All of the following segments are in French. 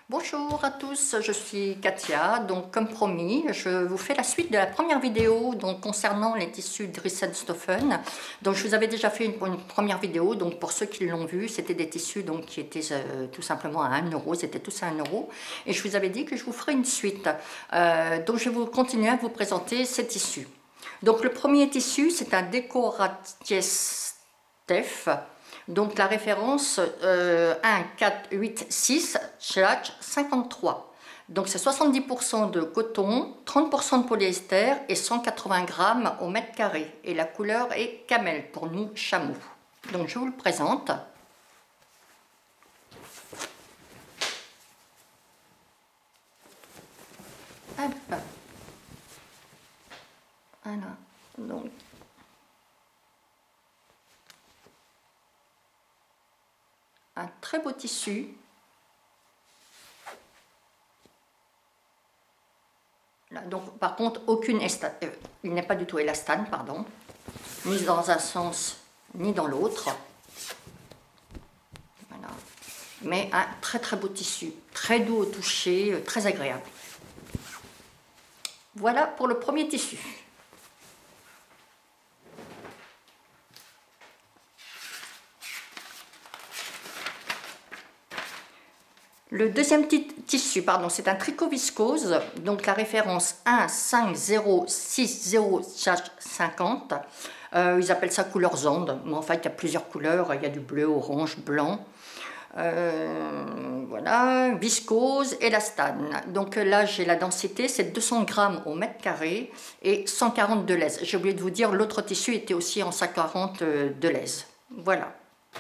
Bonjour à tous, je suis Katia. Donc comme promis, je vous fais la suite de la première vidéo donc, concernant les tissus Dressenstoffen. Donc je vous avais déjà fait une première vidéo, donc pour ceux qui l'ont vu, c'était des tissus donc, qui étaient tout simplement à 1 euro, c'était tous à 1 euro. Et je vous avais dit que je vous ferai une suite. Donc je vais continuer à vous présenter ces tissus. Donc le premier tissu, c'est un Decoraties Stef. Donc la référence 1,486/53. Donc c'est 70% de coton, 30% de polyester et 180 grammes au mètre carré. Et la couleur est camel pour nous chameau. Donc je vous le présente. Hop. Voilà. Donc un très beau tissu. Là, donc, par contre, aucune il n'est pas du tout élastane, pardon, ni dans un sens ni dans l'autre. Voilà. Mais un très très beau tissu, très doux au toucher, très agréable. Voilà pour le premier tissu. Le deuxième tissu, pardon, c'est un tricot viscose, donc la référence 15060/50. Ils appellent ça couleur Zande, mais en fait il y a plusieurs couleurs, il y a du bleu, orange, blanc. Voilà, viscose, élastane. Donc là j'ai la densité, c'est 200 grammes au mètre carré et 140 de lèse. J'ai oublié de vous dire, l'autre tissu était aussi en 140 de lèse. Voilà.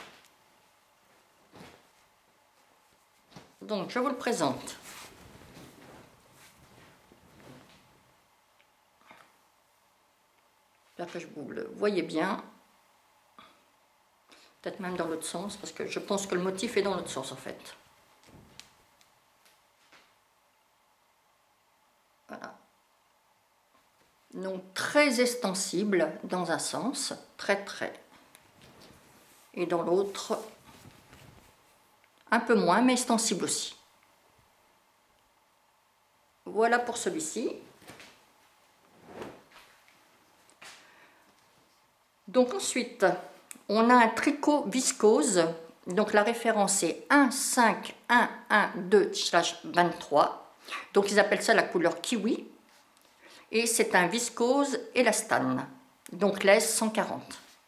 Donc je vous le présente. J'espère que vous le voyez bien. Peut-être même dans l'autre sens, parce que je pense que le motif est dans l'autre sens en fait. Voilà. Donc très extensible dans un sens, très. Et dans l'autre, un peu moins, mais extensible aussi. Voilà pour celui-ci. Donc ensuite, on a un tricot viscose. Donc la référence est 15112/23. Donc ils appellent ça la couleur kiwi. Et c'est un viscose élastane. Donc laisse 140.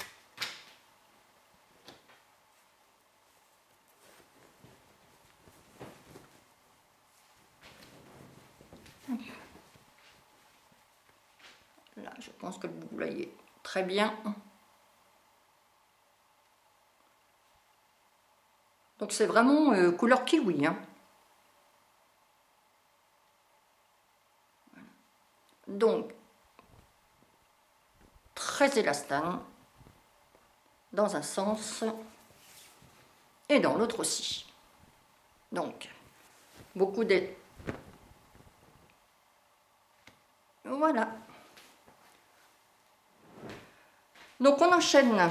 Là, je pense que vous voyez très bien. Donc c'est vraiment couleur kiwi. Hein. Donc, très élastane dans un sens et dans l'autre aussi. Donc, beaucoup de... Voilà. Donc on enchaîne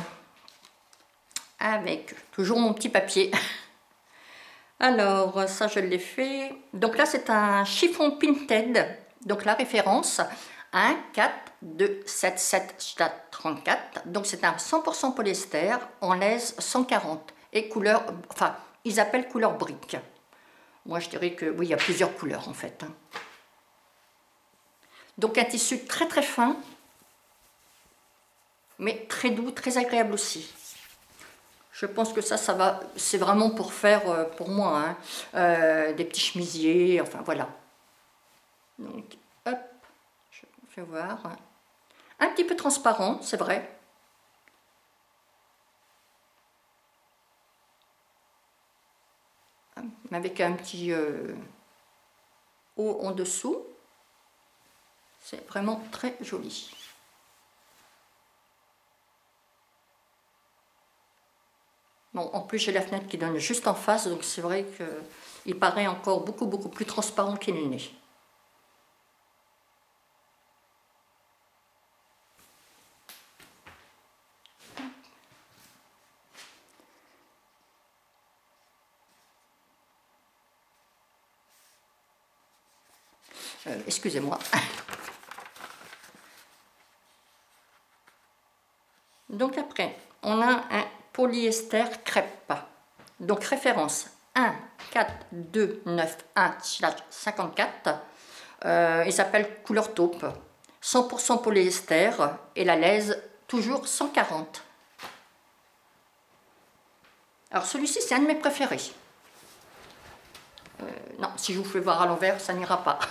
avec toujours mon petit papier. Alors, ça je l'ai fait. Donc là c'est un chiffon Pinted. Donc la référence 14277/34. Donc c'est un 100% polyester en laise 140 et couleur, enfin ils appellent couleur brique. Moi je dirais que oui, il y a plusieurs couleurs en fait. Donc un tissu très fin, mais très doux, très agréable aussi. Je pense que ça va, c'est vraiment pour faire, pour moi, hein, des petits chemisiers, enfin voilà. Donc, hop, je vous fais voir. Un petit peu transparent, c'est vrai. Avec un petit haut en dessous. C'est vraiment très joli. Bon, en plus j'ai la fenêtre qui donne juste en face, donc c'est vrai qu'il paraît encore beaucoup plus transparent qu'il n'est. Excusez-moi. Donc après, on a un polyester crêpe. Donc référence 1 4 2 9 1/54. Il s'appelle couleur taupe. 100% polyester et la laise toujours 140. Alors celui-ci c'est un de mes préférés. Non, si je vous fais voir à l'envers, ça n'ira pas.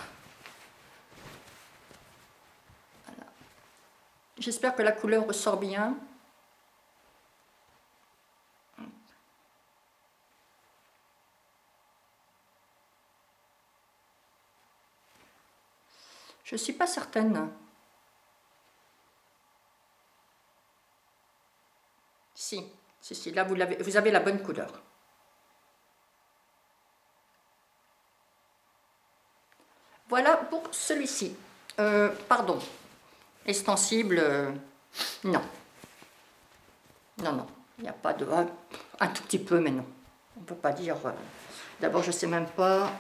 Voilà. J'espère que la couleur ressort bien. Je ne suis pas certaine. Si, là vous avez la bonne couleur. Voilà pour celui-ci. Pardon, extensible, non. Non, il n'y a pas de... Un tout petit peu, mais non. On ne peut pas dire... D'abord, je ne sais même pas...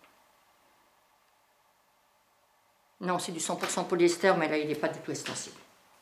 Non, c'est du 100% polyester, mais là, il n'est pas du tout extensible.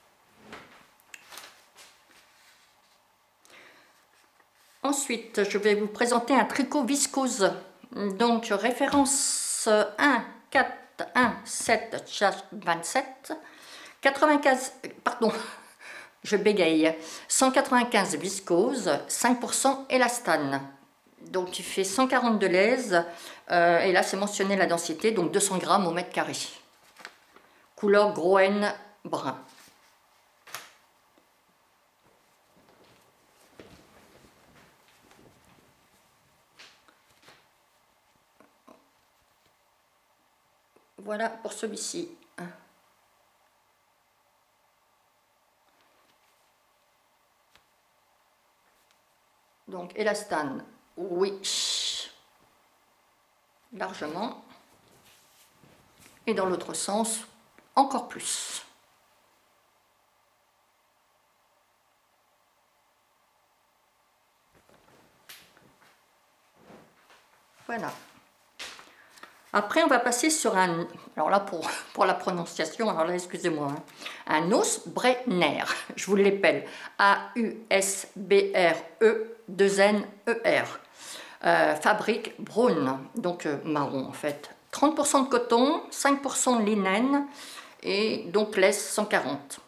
Ensuite, je vais vous présenter un tricot viscose. Donc, référence 1, 4, 1, 7, 27, 95, pardon, je bégaye, 195 viscose, 5% élastane. Donc, il fait 140 de l'aise, et là, c'est mentionné la densité, donc 200 grammes au mètre carré. Couleur Groen brun. Voilà pour celui-ci. Donc élastane, oui, largement. Et dans l'autre sens, encore plus. Voilà. Après, on va passer sur un... Alors là, pour la prononciation, alors là, excusez-moi. Hein, un Ausbrenner. Je vous l'appelle. A-U-S-B-R-E-2-N-E-R. Fabrique Braun, donc marron en fait. 30% de coton, 5% de linnen et donc laisse 140.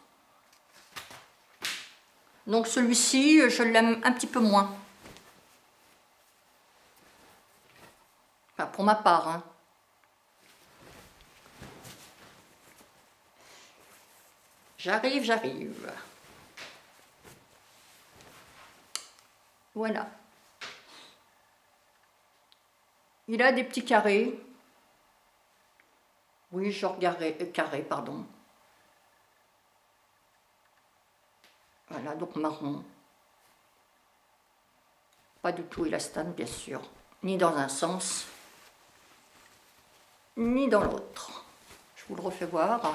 Donc celui-ci, je l'aime un petit peu moins. Enfin, pour ma part. Hein. J'arrive. Voilà. Il a des petits carrés. Oui, genre carré, pardon. Voilà, donc marron. Pas du tout élastane, bien sûr. Ni dans un sens, ni dans l'autre. Je vous le refais voir.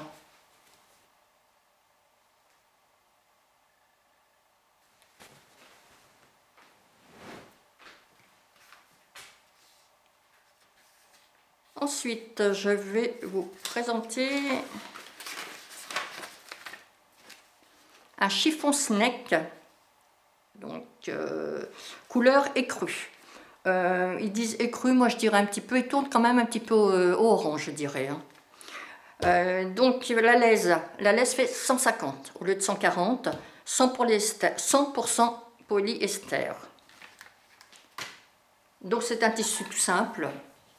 Ensuite, je vais vous présenter un chiffon snack, donc couleur écrue. Ils disent écrue, moi je dirais un petit peu, ils tournent quand même un petit peu au orange, je dirais. Hein. Donc la laise fait 150 au lieu de 140, 100% polyester. Donc c'est un tissu tout simple.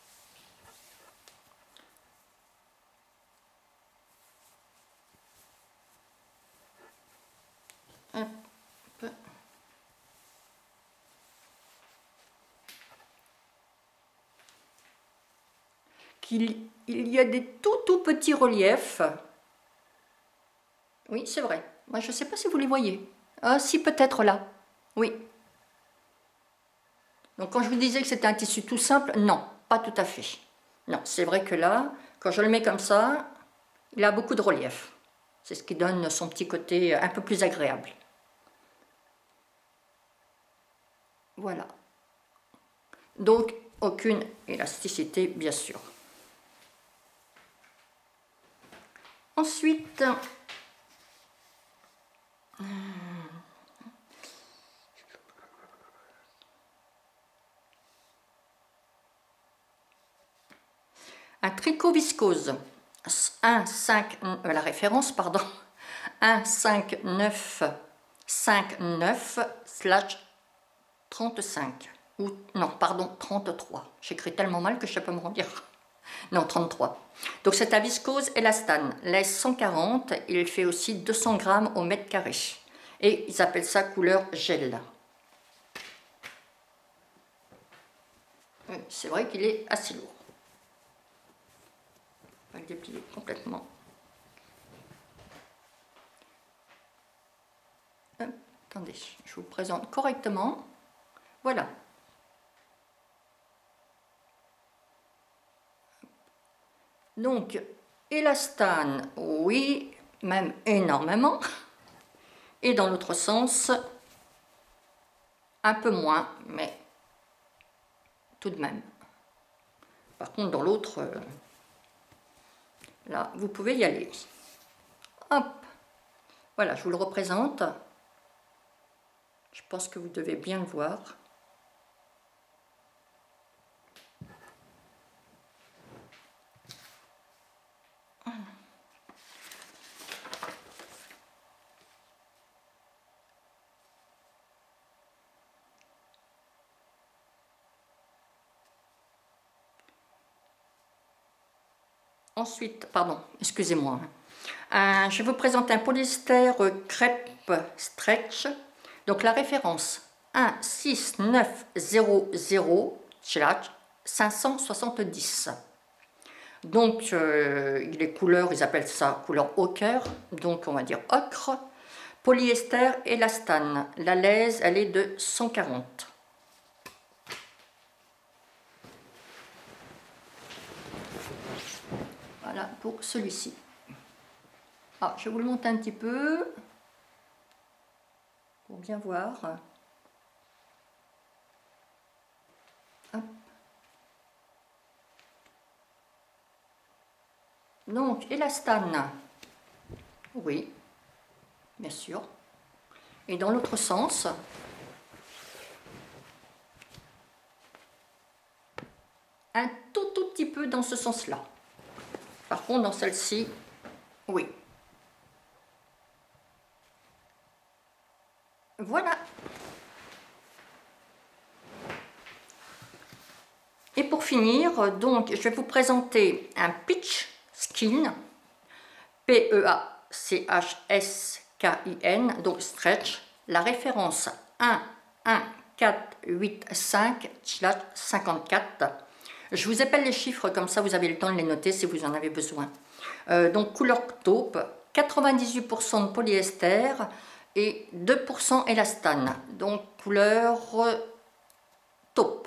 Il y a des tout petits reliefs. Oui, c'est vrai. Moi, je ne sais pas si vous les voyez. Ah, si, peut-être là. Oui. Donc, quand je vous disais que c'était un tissu tout simple, non, pas tout à fait. Non, c'est vrai que là, quand je le mets comme ça, il a beaucoup de relief. C'est ce qui donne son petit côté un peu plus agréable. Voilà. Donc, aucune élasticité, bien sûr. Ensuite, un tricot viscose, la référence, pardon, 15959/35, ou non, pardon, 33. J'écris tellement mal que je ne sais pas me rendre. Non, 33. Donc c'est un viscose élastane, laisse 140, il fait aussi 200 grammes au mètre carré. Et ils appellent ça couleur gel. C'est vrai qu'il est assez lourd. On va le déplier complètement. Attendez, je vous présente correctement. Voilà. Donc, élastane, oui, même énormément. Et dans l'autre sens, un peu moins, mais tout de même. Par contre, dans l'autre, là, vous pouvez y aller. Hop. Voilà, je vous le représente. Je pense que vous devez bien le voir. Ensuite, pardon, excusez-moi. Je vais vous présenter un polyester crêpe stretch. Donc la référence 16900/570. Donc les couleurs, ils appellent ça couleur ochre, donc on va dire ocre. Polyester élastane. La laise, elle est de 140. Voilà pour celui-ci. Ah, je vous le monte un petit peu pour bien voir. Hop. Donc, élastane, oui, bien sûr. Et dans l'autre sens, un tout petit peu dans ce sens-là. Par contre, dans celle-ci, oui. Voilà. Et pour finir, donc, je vais vous présenter un pitch skin, P-E-A-C-H-S-K-I-N, donc stretch, la référence 11485/54. Je vous appelle les chiffres, comme ça vous avez le temps de les noter si vous en avez besoin. Donc couleur taupe, 98% de polyester et 2% élastane, donc couleur taupe.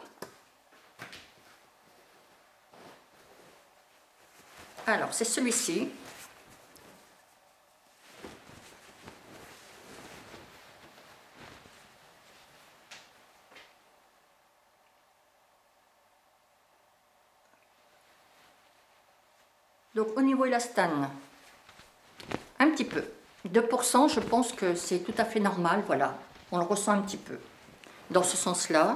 Alors c'est celui-ci. Donc au niveau élastane, un petit peu. 2%, je pense que c'est tout à fait normal, voilà. On le ressent un petit peu. Dans ce sens-là.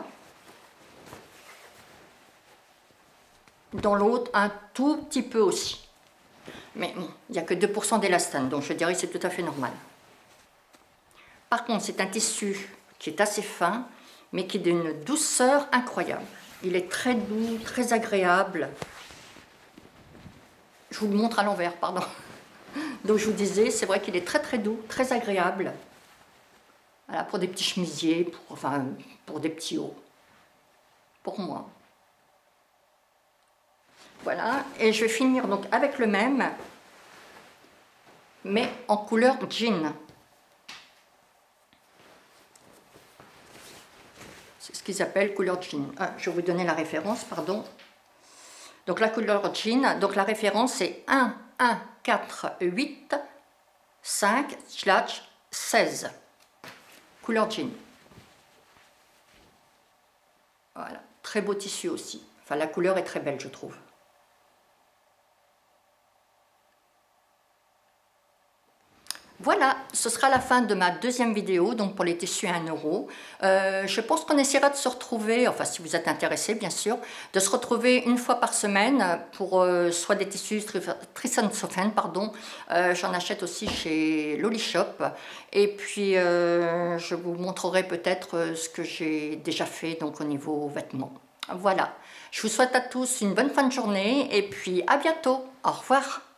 Dans l'autre, un tout petit peu aussi. Mais bon, il n'y a que 2% d'élastane, donc je dirais que c'est tout à fait normal. Par contre, c'est un tissu qui est assez fin, mais qui est d'une douceur incroyable. Il est très doux, très agréable. Je vous le montre à l'envers, pardon. Donc je vous disais, c'est vrai qu'il est très doux, très agréable. Voilà, pour des petits chemisiers, pour des petits hauts. Pour moi. Voilà, et je vais finir donc avec le même, mais en couleur jean. C'est ce qu'ils appellent couleur jean. Ah, je vais vous donner la référence, pardon. Donc la couleur jean, donc la référence c'est 11485/16. Couleur jean. Voilà, très beau tissu aussi. Enfin, la couleur est très belle, je trouve. Voilà, ce sera la fin de ma deuxième vidéo, donc pour les tissus à 1 euro. Je pense qu'on essaiera de se retrouver, enfin si vous êtes intéressé bien sûr, de se retrouver une fois par semaine pour soit des tissus Thyssen-Sofen, pardon. J'en achète aussi chez Loli Shop. Et puis je vous montrerai peut-être ce que j'ai déjà fait donc au niveau vêtements. Voilà, je vous souhaite à tous une bonne fin de journée et puis à bientôt. Au revoir.